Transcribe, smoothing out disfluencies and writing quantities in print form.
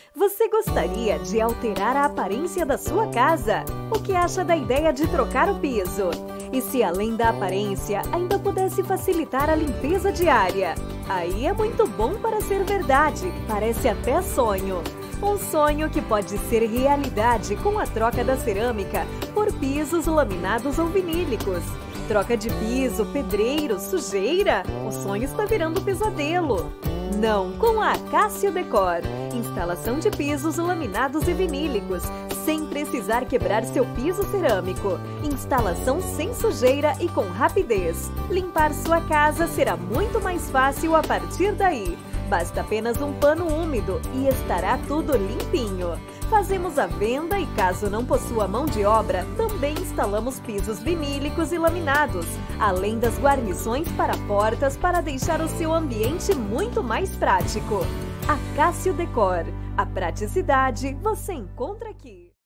Você gostaria de alterar a aparência da sua casa? O que acha da ideia de trocar o piso? E se além da aparência ainda pudesse facilitar a limpeza diária? Aí é muito bom para ser verdade, parece até sonho. Um sonho que pode ser realidade com a troca da cerâmica por pisos laminados ou vinílicos. Troca de piso, pedreiro, sujeira? O sonho está virando pesadelo. Não, com a Cássio Decor. Instalação de pisos laminados e vinílicos, sem precisar quebrar seu piso cerâmico. Instalação sem sujeira e com rapidez. Limpar sua casa será muito mais fácil a partir daí. Basta apenas um pano úmido e estará tudo limpinho. Fazemos a venda e, caso não possua mão de obra, também instalamos pisos vinílicos e laminados, além das guarnições para portas para deixar o seu ambiente muito mais prático. A Cássio Decor. A praticidade você encontra aqui.